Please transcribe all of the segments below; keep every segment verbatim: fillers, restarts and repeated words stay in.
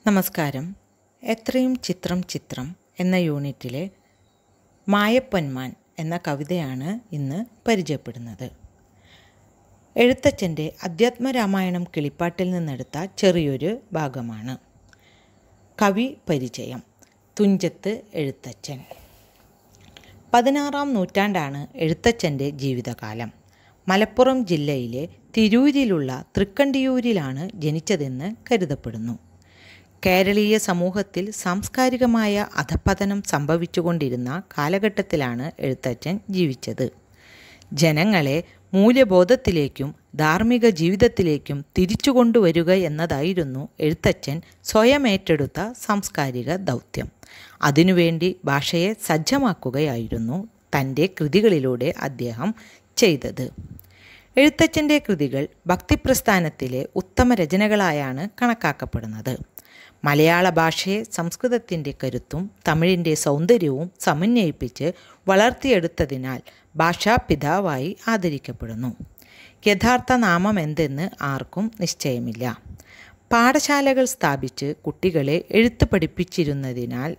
നമസ്കാരം. എത്രയും ചിത്രം ചിത്രം എന്ന യൂണിറ്റിലെ മായപ്പൊന്മാൻ എന്ന കവിതയാണ് ഇന്ന് പരിചയപ്പെടുന്നത്. എഴുത്തച്ഛൻ്റെ അധ്യാത്മരാമായണം കിളിപ്പാട്ടിൽ നിന്നെടുത്ത ചെറിയൊരു ഭാഗമാണ്. കവി പരിചയം. തുഞ്ചത്ത് എഴുത്തച്ഛൻ. പതിനാറാം നൂറ്റാണ്ടാണ് എഴുത്തച്ഛൻ്റെ ജീവിതകാലം. മലപ്പുറം ജില്ലയിലെ തിരൂരിലുള്ള തൃക്കണ്ടിയൂരിലാണ് ജനിച്ചതെന്ന് കരുതപ്പെടുന്നു. കേരളീയ സമൂഹത്തിൽ സാംസ്കാരികമായ അധപ്പതനം സംഭവിച്ചുകൊണ്ടിരുന്ന കാലഘട്ടത്തിലാണ് എഴുത്തച്ഛൻ ജീവിച്ചത്. ജനങ്ങളെ മൂല്യബോധത്തിലേക്കും ധാർമ്മിക ജീവിതത്തിലേക്കും തിരിച്ചു കൊണ്ടുവരിക എന്നതായിരുന്നു എഴുത്തച്ഛൻ സ്വയം ഏറ്റെടുത്ത സാംസ്കാരിക ദൗത്യം. അതിനുവേണ്ടി ഭാഷയെ സജ്ജമാക്കുകയായിരുന്നു തൻ്റെ കൃതികളിലൂടെ അദ്ദേഹം ചെയ്തത്. എഴുത്തച്ഛൻ്റെ കൃതികൾ ഭക്തിപ്രസ്ഥാനത്തിലെ ഉത്തമ രചനകളായാണ് കണക്കാക്കപ്പെടുന്നത്. മലയാള ഭാഷയെ സംസ്കൃതത്തിൻ്റെ കരുത്തും തമിഴിൻ്റെ സൗന്ദര്യവും സമന്വയിപ്പിച്ച് വളർത്തിയെടുത്തതിനാൽ ഭാഷാപിതാവായി ആദരിക്കപ്പെടുന്നു. യഥാർത്ഥ നാമം എന്തെന്ന് ആർക്കും നിശ്ചയമില്ല. പാഠശാലകൾ സ്ഥാപിച്ച് കുട്ടികളെ എഴുത്ത് പഠിപ്പിച്ചിരുന്നതിനാൽ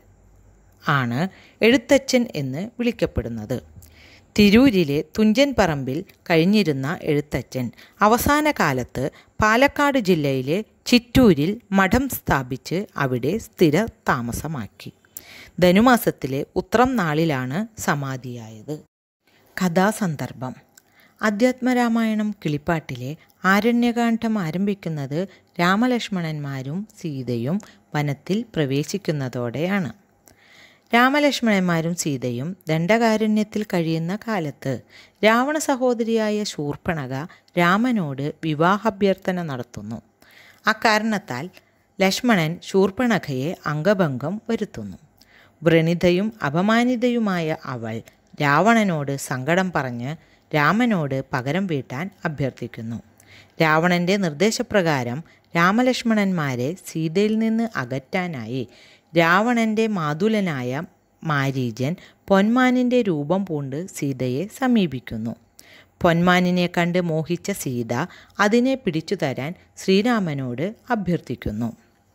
ആണ് എഴുത്തച്ഛൻ എന്ന് വിളിക്കപ്പെടുന്നത്. തിരൂരിലെ തുഞ്ചൻ പറമ്പിൽ കഴിഞ്ഞിരുന്ന എഴുത്തച്ഛൻ അവസാന കാലത്ത് പാലക്കാട് ജില്ലയിലെ ചിറ്റൂരിൽ മഠം സ്ഥാപിച്ച് അവിടെ സ്ഥിര താമസമാക്കി. ധനുമാസത്തിലെ ഉത്രം നാളിലാണ് സമാധിയായത്. കഥാസന്ദർഭം. അധ്യാത്മരാമായണം കിളിപ്പാട്ടിലെ ആരണ്യകാന്ഡം ആരംഭിക്കുന്നത് രാമലക്ഷ്മണന്മാരും സീതയും വനത്തിൽ പ്രവേശിക്കുന്നതോടെയാണ്. രാമലക്ഷ്മണന്മാരും സീതയും ദണ്ഡകാരണ്യത്തിൽ കഴിയുന്ന കാലത്ത് രാവണ സഹോദരിയായ ശൂർപ്പണഖ രാമനോട് വിവാഹാഭ്യർത്ഥന നടത്തുന്നു. അക്കാരണത്താൽ ലക്ഷ്മണൻ ശൂർപ്പണഖയെ അംഗഭംഗം വരുത്തുന്നു. വ്രണിതയും അപമാനിതയുമായ അവൾ രാവണനോട് സങ്കടം പറഞ്ഞ് രാമനോട് പകരം വീട്ടാൻ അഭ്യർത്ഥിക്കുന്നു. രാവണൻ്റെ നിർദ്ദേശപ്രകാരം രാമലക്ഷ്മണന്മാരെ സീതയിൽ നിന്ന് അകറ്റാനായി രാവണൻ്റെ മാതുലനായ മാരീചൻ പൊന്മാനിൻ്റെ രൂപം പൂണ്ട് സീതയെ സമീപിക്കുന്നു. പൊന്മാനിനെ കണ്ട് മോഹിച്ച സീത അതിനെ പിടിച്ചു തരാൻ ശ്രീരാമനോട് അഭ്യർത്ഥിക്കുന്നു.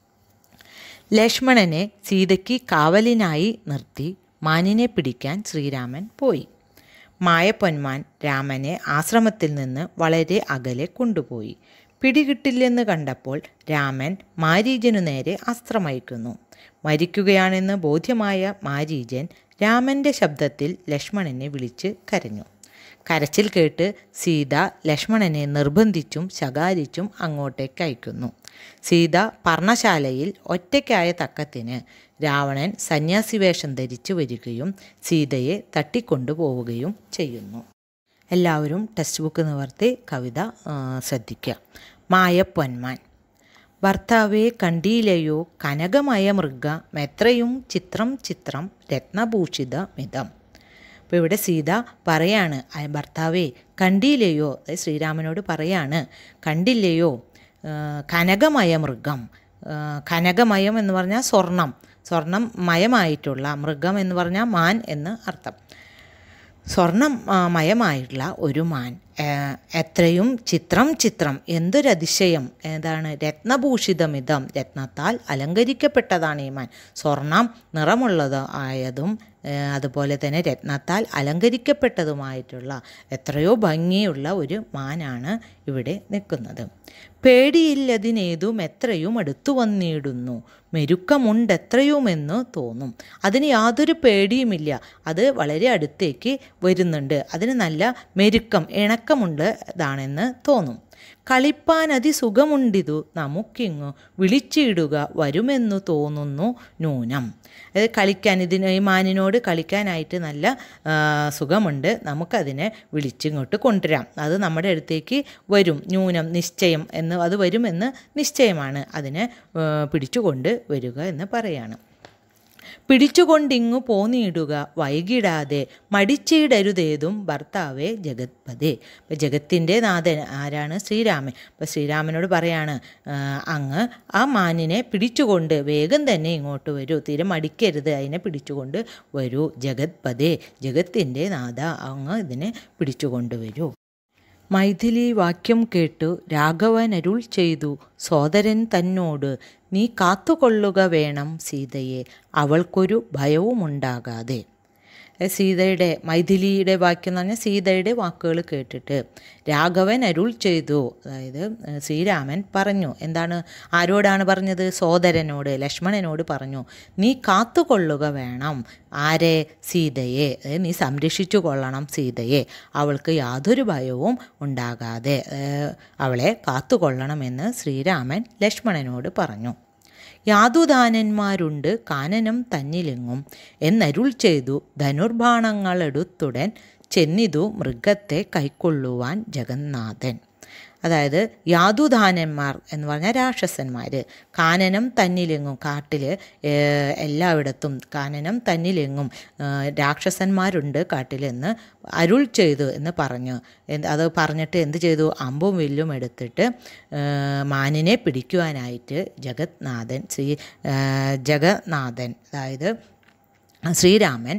ലക്ഷ്മണനെ സീതയ്ക്ക് കാവലിനായി നിർത്തി മാനിനെ പിടിക്കാൻ ശ്രീരാമൻ പോയി. മായപ്പൊന്മാൻ രാമനെ ആശ്രമത്തിൽ നിന്ന് വളരെ അകലെ കൊണ്ടുപോയി. പിടികിട്ടില്ലെന്ന് കണ്ടപ്പോൾ രാമൻ മാരീചനു നേരെ അസ്ത്രമയക്കുന്നു. മരിക്കുകയാണെന്ന് ബോധ്യമായ മാരീചൻ രാമൻ്റെ ശബ്ദത്തിൽ ലക്ഷ്മണനെ വിളിച്ച് കരഞ്ഞു. കരച്ചിൽ കേട്ട് സീത ലക്ഷ്മണനെ നിർബന്ധിച്ചും ശകാരിച്ചും അങ്ങോട്ടേക്ക് അയക്കുന്നു. സീത പർണശാലയിൽ ഒറ്റയ്ക്കായ തക്കത്തിന് രാവണൻ സന്യാസിവേഷം ധരിച്ചു വരികയും സീതയെ തട്ടിക്കൊണ്ടുപോവുകയും ചെയ്യുന്നു. എല്ലാവരും ടെക്സ്റ്റ് ബുക്ക് നിവർത്തി കവിത ശ്രദ്ധിക്കുക. മായപ്പൊന്മാൻ. ഭർത്താവെ കണ്ടീലയോ കനകമയ മൃഗമെത്രയും ചിത്രം ചിത്രം രത്നഭൂഷിത മിതം. അപ്പോൾ ഇവിടെ സീത പറയാണ്, ഭർത്താവേ കണ്ടീലയോ, ശ്രീരാമനോട് പറയാണ്, കണ്ടില്ലയോ കനകമയ മൃഗം. കനകമയം എന്ന് പറഞ്ഞാൽ സ്വർണം, സ്വർണം മയമായിട്ടുള്ള, മൃഗം എന്ന് പറഞ്ഞാൽ മാൻ എന്ന് അർത്ഥം. സ്വർണം മയമായിട്ടുള്ള ഒരു മാൻ, എത്രയും ചിത്രം ചിത്രം, എന്തൊരതിശയം, ഏതാണ് രത്നഭൂഷിതമിതം, രത്നത്താൽ അലങ്കരിക്കപ്പെട്ടതാണ് ഈ മാൻ. സ്വർണം നിറമുള്ളത് ആയതും അതുപോലെ തന്നെ രത്നത്താൽ അലങ്കരിക്കപ്പെട്ടതുമായിട്ടുള്ള എത്രയോ ഭംഗിയുള്ള ഒരു മാനാണ് ഇവിടെ നിൽക്കുന്നത്. പേടിയില്ലതിനേതും എത്രയും അടുത്തു വന്നിടുന്നു, മെരുക്കമുണ്ടെത്രയുമെന്ന് തോന്നും. അതിന് യാതൊരു പേടിയുമില്ല, അത് വളരെ അടുത്തേക്ക് വരുന്നുണ്ട്, അതിന് നല്ല മെരുക്കം ഇണക്കമുള്ളതാണെന്ന് തോന്നും. കളിപ്പാൻ അതിസുഖമുണ്ടിതു നമുക്കിങ്ങു വിളിച്ചിടുക വരുമെന്നു തോന്നുന്നു നൂനം. അത് കളിക്കാൻ, ഇതിന് ഈ മാനിനോട് കളിക്കാനായിട്ട് നല്ല സുഖമുണ്ട്, നമുക്കതിനെ വിളിച്ചിങ്ങോട്ട് കൊണ്ടുവരാം, അത് നമ്മുടെ അടുത്തേക്ക് വരും, ന്യൂനം നിശ്ചയം എന്ന്, അത് വരുമെന്ന് നിശ്ചയമാണ്, അതിനെ പിടിച്ചുകൊണ്ട് വരിക എന്ന് പറയാണ്. പിടിച്ചുകൊണ്ടിങ്ങു പോന്നിടുക വൈകിടാതെ മടിച്ചിടരുതേതും ഭർത്താവേ ജഗത്പതേ. അപ്പോൾ ജഗത്തിൻ്റെ നാഥൻ ആരാണ്? ശ്രീരാമൻ. അപ്പോൾ ശ്രീരാമനോട് പറയാണ്, അങ്ങ് ആ മാനിനെ പിടിച്ചുകൊണ്ട് വേഗം തന്നെ ഇങ്ങോട്ട് വരൂ, തീരെ മടിക്കരുത്, അതിനെ പിടിച്ചുകൊണ്ട് വരൂ. ജഗത്പതേ, ജഗത്തിൻ്റെ നാഥ, അങ്ങ് ഇതിനെ പിടിച്ചുകൊണ്ട് വരൂ. മൈഥിലി വാക്യം കേട്ടു രാഘവനരുൾ ചെയ്തു സോദരൻ തന്നോട്, നീ കാത്തുകൊള്ളുക വേണം സീതയെ, അവൾക്കൊരു ഭയവുമുണ്ടാകാതെ. സീതയുടെ മൈഥിലിയുടെ വാക്യം എന്ന് പറഞ്ഞാൽ സീതയുടെ വാക്കുകൾ കേട്ടിട്ട് രാഘവൻ അരുൾ ചെയ്തു, അതായത് ശ്രീരാമൻ പറഞ്ഞു. എന്താണ്, ആരോടാണ് പറഞ്ഞത്? സോദരനോട്, ലക്ഷ്മണനോട് പറഞ്ഞു. നീ കാത്തുകൊള്ളുക വേണം ആരെ? സീതയെ. നീ സംരക്ഷിച്ചു കൊള്ളണം സീതയെ, അവൾക്ക് യാതൊരു ഭയവും ഉണ്ടാകാതെ അവളെ കാത്തുകൊള്ളണമെന്ന് ശ്രീരാമൻ ലക്ഷ്മണനോട് പറഞ്ഞു. യാതുദാനന്മാരുണ്ട് കാനനം തന്നിലെങ്ങും എന്നരുൾ ചെയ്തു ധനുർബാണങ്ങളെടുത്തുടൻ ചെന്നിതു മൃഗത്തെ കൈക്കൊള്ളുവാൻ ജഗന്നാഥൻ. അതായത് യാതുദാനന്മാർ എന്ന് പറഞ്ഞാൽ രാക്ഷസന്മാർ, കാനനം തന്നിലെങ്ങും, കാട്ടിൽ എല്ലായിടത്തും കാനനം തന്നിലെങ്ങും രാക്ഷസന്മാരുണ്ട് കാട്ടിലെന്ന് അരുൾ ചെയ്തു എന്ന് പറഞ്ഞു. അത് പറഞ്ഞിട്ട് എന്ത് ചെയ്തു? അമ്പും വില്ലും എടുത്തിട്ട് മാനിനെ പിടിക്കുവാനായിട്ട് ജഗന്നാഥൻ ശ്രീ ജഗന്നാഥൻ അതായത് ശ്രീരാമൻ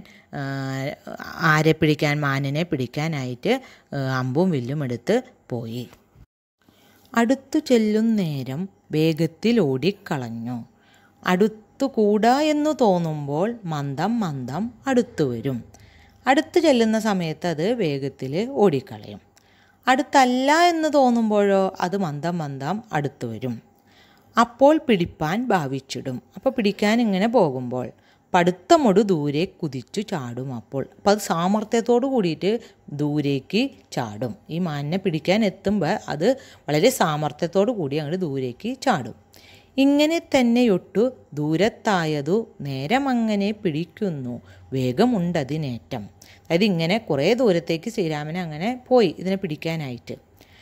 ആരെ പിടിക്കാൻ? മാനിനെ പിടിക്കാനായിട്ട് അമ്പും വില്ലും എടുത്ത് പോയി. അടുത്തു ചെല്ലും നേരം വേഗത്തിൽ ഓടിക്കളഞ്ഞു. അടുത്തുകൂടാ എന്നു തോന്നുമ്പോൾ മന്ദം മന്ദം അടുത്തു വരും. അടുത്ത് ചെല്ലുന്ന സമയത്ത് അത് വേഗത്തിൽ ഓടിക്കളയും. അടുത്തല്ല എന്ന് തോന്നുമ്പോഴോ അത് മന്ദം മന്ദം അടുത്തു വരും. അപ്പോൾ പിടിപ്പാൻ ഭാവിച്ചിടും. അപ്പോൾ പിടിക്കാൻ ഇങ്ങനെ പോകുമ്പോൾ പടുത്തമൊടു ദൂരെ കുതിച്ചു ചാടും. അപ്പോൾ അപ്പം അത് സാമർത്ഥ്യത്തോടു കൂടിയിട്ട് ദൂരേക്ക് ചാടും. ഈ മാനിനെ പിടിക്കാൻ എത്തുമ്പോൾ അത് വളരെ സാമർത്ഥ്യത്തോടു കൂടി അങ്ങോട്ട് ദൂരേക്ക് ചാടും. ഇങ്ങനെ തന്നെയൊട്ടു ദൂരത്തായതു നേരമങ്ങനെ പിടിക്കുന്നു വേഗമുണ്ടതിനേറ്റം. അതായത് ഇങ്ങനെ കുറേ ദൂരത്തേക്ക് ശ്രീരാമൻ അങ്ങനെ പോയി ഇതിനെ പിടിക്കാനായിട്ട്.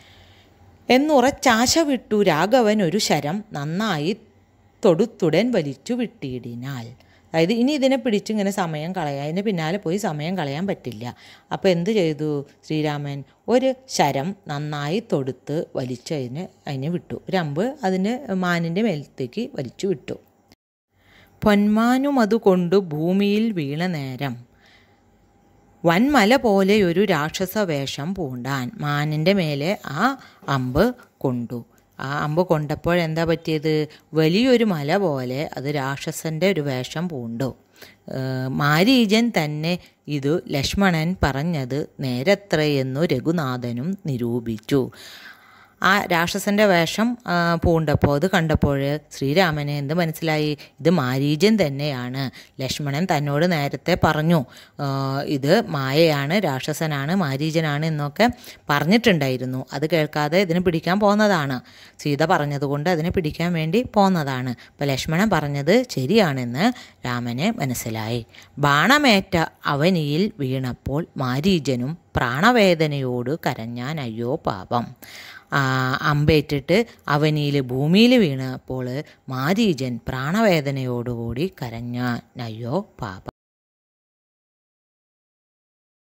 എന്നുറച്ചാശ വിട്ടു രാഘവൻ ഒരു ശരം നന്നായി തൊടുത്തുടൻ വലിച്ചു വിട്ടിയിടിനാൽ. അതായത് ഇനി ഇതിനെ പിടിച്ചിങ്ങനെ സമയം കളയാൻ, ഇതിന് പിന്നാലെ പോയി സമയം കളയാൻ പറ്റില്ല. അപ്പോൾ എന്ത് ചെയ്തു ശ്രീരാമൻ? ഒരു ശരം നന്നായി തൊടുത്ത് വലിച്ച് അതിന് അതിനെ വിട്ടു. ഒരു അമ്പ് അതിന് മാനിൻ്റെ മേലത്തേക്ക് വലിച്ചു വിട്ടു. പൊന്മാനും അതുകൊണ്ട് ഭൂമിയിൽ വീണ നേരം വൻമല പോലെ ഒരു രാക്ഷസ വേഷം പൂണ്ടാൻ. മാനിൻ്റെ മേലെ ആ അമ്പ് കൊണ്ടു. ആ അമ്പ് കൊണ്ടപ്പോഴെന്താ പറ്റിയത്? വലിയൊരു മല പോലെ അത് രാക്ഷസൻ്റെ ഒരു വേഷം പൂണ്ടു. മാരീചൻ തന്നെ ഇതു ലക്ഷ്മണൻ പറഞ്ഞത് നേരത്രയെന്നു രഘുനാഥനും നിരൂപിച്ചു. ആ രാക്ഷസൻ്റെ വേഷം പൂണ്ടപ്പോൾ അത് കണ്ടപ്പോൾ ശ്രീരാമന് എന്ത് മനസ്സിലായി? ഇത് മാരീചൻ തന്നെയാണ്. ലക്ഷ്മണൻ തന്നോട് നേരത്തെ പറഞ്ഞു ഇത് മായയാണ്, രാക്ഷസനാണ്, മാരീചനാണ് എന്നൊക്കെ പറഞ്ഞിട്ടുണ്ടായിരുന്നു. അത് കേൾക്കാതെ ഇതിനെ പിടിക്കാൻ പോന്നതാണ്. സീത പറഞ്ഞതുകൊണ്ട് അതിനെ പിടിക്കാൻ വേണ്ടി പോന്നതാണ്. അപ്പോൾ ലക്ഷ്മണൻ പറഞ്ഞത് ശരിയാണെന്ന് രാമന് മനസ്സിലായി. ബാണമേറ്റ അവനിയിൽ വീണപ്പോൾ മാരീചനും പ്രാണവേദനയോട് കരഞ്ഞാൻ അയ്യോ പാപം. അമ്പേറ്റിട്ട് അവനിയിൽ ഭൂമിയിൽ വീണപ്പോൾ മാരീചൻ പ്രാണവേദനയോടുകൂടി കരഞ്ഞാൻ അയ്യോ പാപം.